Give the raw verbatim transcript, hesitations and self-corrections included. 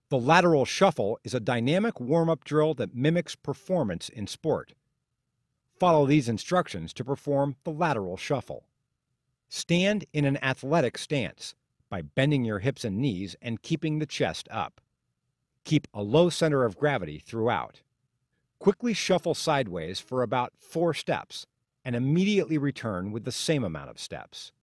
The lateral shuffle is a dynamic warm-up drill that mimics performance in sport. Follow these instructions to perform the lateral shuffle. Stand in an athletic stance by bending your hips and knees and keeping the chest up. Keep a low center of gravity throughout. Quickly shuffle sideways for about four steps and immediately return with the same amount of steps.